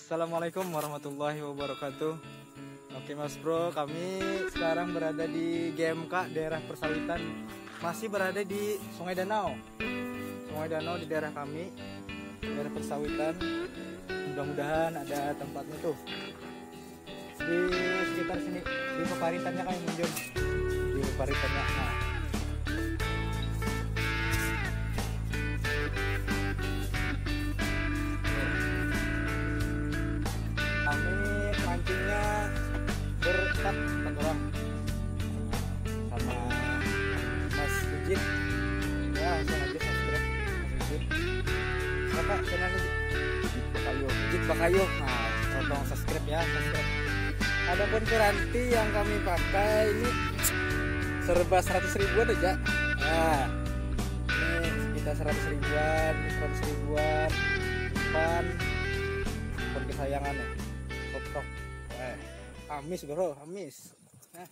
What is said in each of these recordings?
Assalamualaikum warahmatullahi wabarakatuh. Oke Mas Bro, kami sekarang berada di GMK daerah persawitan, masih berada di Sungai Danau. Sungai Danau di daerah kami, daerah persawitan. Mudah-mudahan ada tempatnya tuh di sekitar sini, di peparitannya kami minjem di peparitannya. Nah, kami mancingnya berempat orang sama Mas Ujit. Ya langsung aja subscribe Mas Ujit. Siapa channelnya? Ujit Bakayo. Nah, tolong subscribe ya, subscribe. Adapun piranti yang kami pakai ini serba 100 ribuan aja. Nah, ini sekitar 100 ribuan, 100 ribuan. Depan kesayangan nih. Top. Amis bro, amis. Nah.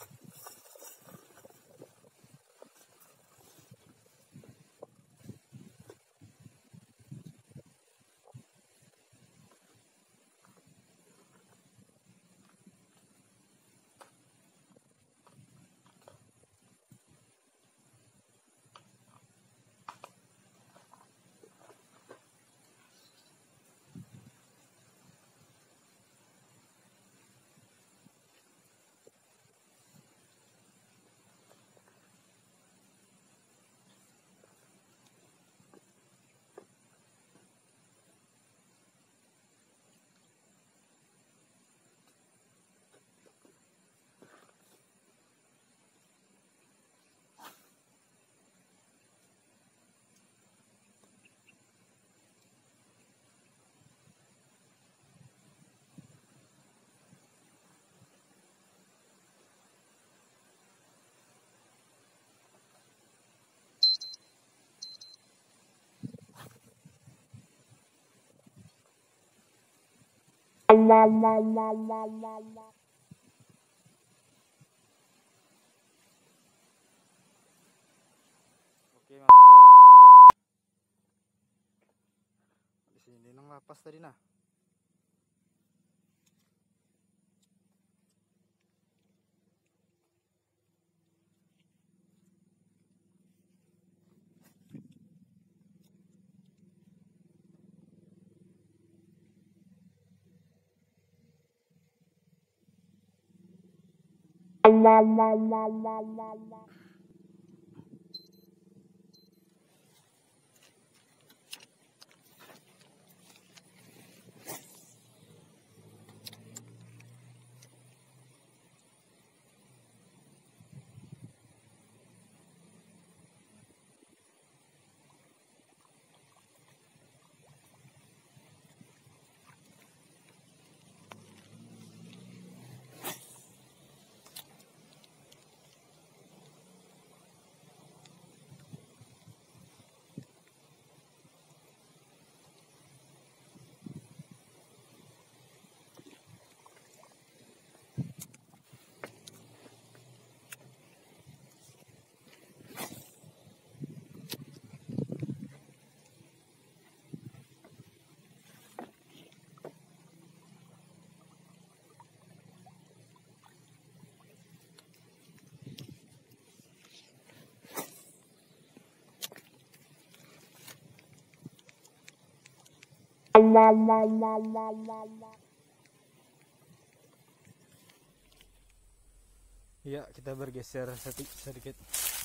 Oke Mas Bro, langsung aja. Di sini nang lapas tadi nah. Ya, kita bergeser sedikit.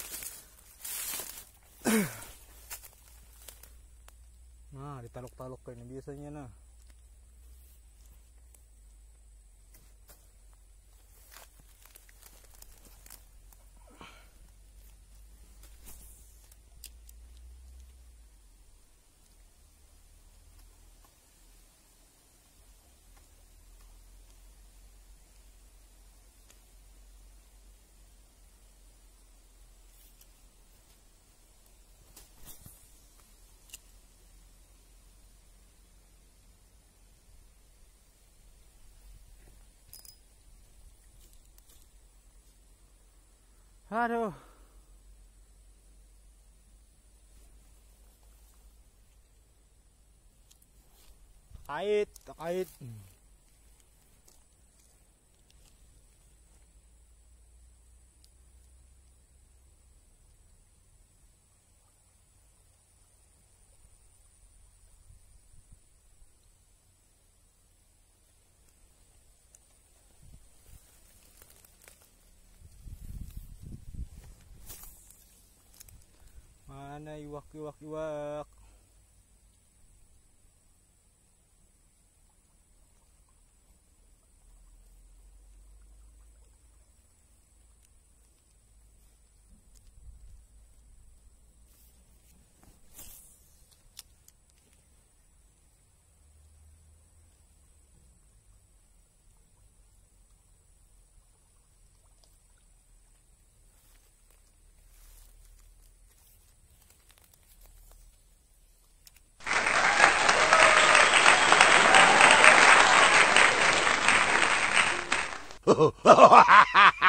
Nah, ditaluk-taluk kayak ini biasanya nah. Aduh. Takait. Mana iwak. Ha ha ha ha!